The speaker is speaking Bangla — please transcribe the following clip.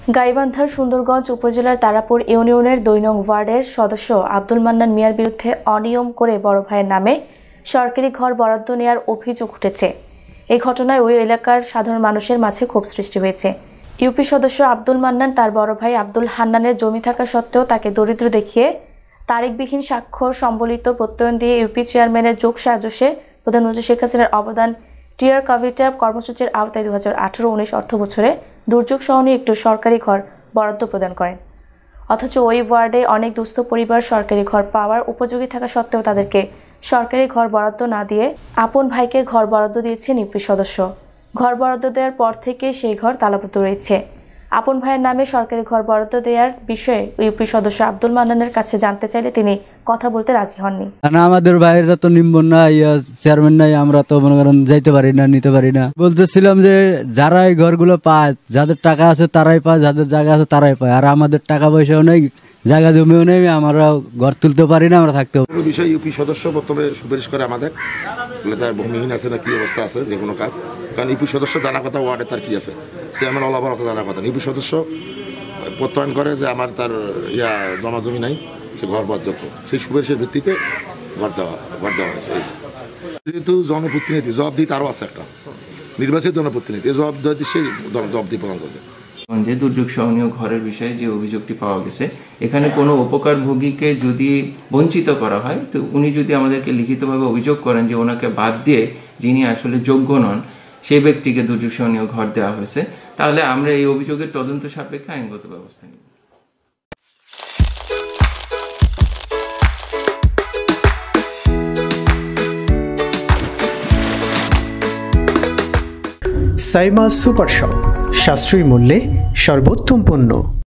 গাইবান্ধার সুন্দরগঞ্জ উপজেলার তারাপুর ইউনিয়নের ২ নং ওয়ার্ডের সদস্য আব্দুল মান্নান মিয়ার বিরুদ্ধে অনিয়ম করে বড় ভাইয়ের নামে সরকারি ঘর বরাদ্দ নেওয়ার অভিযোগ উঠেছে। এই ঘটনায় ওই এলাকার সাধারণ মানুষের মাঝে ক্ষোভ সৃষ্টি হয়েছে। ইউপি সদস্য আব্দুল মান্নান তার বড় ভাই আব্দুল হান্নানের জমি থাকা সত্ত্বেও তাকে দরিদ্র দেখিয়ে তারিখবিহীন স্বাক্ষর সম্বলিত প্রত্যয়ন দিয়ে ইউপি চেয়ারম্যানের যোগ সাজসে প্রধানমন্ত্রী শেখ হাসিনার অবদান টিয়ার কভিটা কর্মসূচির আওতায় 2018-19 অর্থ বছরে দুর্যোগ সহনীয় একটু সরকারি ঘর বরাদ্দ প্রদান করেন। অথচ ওই ওয়ার্ডে অনেক দুস্থ পরিবার সরকারি ঘর পাওয়ার উপযোগী থাকা সত্ত্বেও তাদেরকে সরকারি ঘর বরাদ্দ না দিয়ে আপন ভাইকে ঘর বরাদ্দ দিয়েছেন ইউপি সদস্য। ঘর বরাদ্দ দেওয়ার পর থেকে সেই ঘর তালাবদ্ধ রয়েছে। আপন ভাইয়ের নামে সরকারি ঘর বরাদ্দ দেওয়ার বিষয়ে ইউপি সদস্য আব্দুল মান্নানের কাছে জানতে চাইলে তিনি কথা বলতে রাজি হননি। আমাদের ভাইয়েরা তো নিম্বন না, চেয়ারম্যান নাই, আমরা তো মনে করেন যাইতে পারি না, নিতে পারি না। বলতেছিলাম যে যারা এই ঘরগুলো পায়, যাদের টাকা আছে তারাই পায়, যাদের জায়গা আছে তারাই পায়, আর আমাদের টাকা পয়সাও নেই, জায়গা জমিও নেই, আমরা ঘর তুলতে পারি না, আমরা থাকতে পারি। বিষয় ইউপি সদস্য প্রথমে সুপারিশ করে আমাদের বলে তার ভূমিহীন আছে না কি অবস্থা আছে যে কোনো কাজ, কারণ ইউপি সদস্য জানা কথা ওয়ার্ডে তার কি আছে, চেয়ারম্যান অলাবার অত জানা কথা। ইউপি সদস্য প্রত্যয়ন করে যে আমার তার জমা জমি নাই, সে ঘর বরাদ্দ, সেই সুপারিশের ভিত্তিতে ঘর দেওয়া হয়েছে। যেহেতু জনপ্রতিনিধি জবাবদিহি তারও আছে, একটা নির্বাচিত জনপ্রতিনিধি জবাবদিহি সেই জবাবদিহি প্রদান করবে। যে দুর্যোগ সহনীয় ঘরের বিষয়ে যে অভিযোগটি পাওয়া গেছে, এখানে কোনো উপকারভোগীকে যদি বঞ্চিত করা হয়, তো উনি যদি আমাদেরকে লিখিতভাবে অভিযোগ করেন যে ওনাকে বাদ দিয়ে যিনি আসলে যোগ্য নন সেই ব্যক্তিকে দুর্যোগ সহনীয় ঘর দেওয়া হয়েছে, তাহলে আমরা এই অভিযোগের তদন্ত সাপেক্ষে আইনগত ব্যবস্থা নিব। সাইমা সুপার শপ, সাশ্রয়ী মূল্যে সর্বোত্তম পণ্য।